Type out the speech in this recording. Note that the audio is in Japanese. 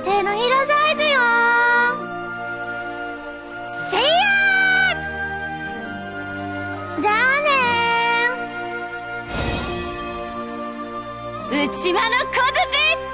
手のひらサイズよ。せいやー。じゃあねー。内間の小槌。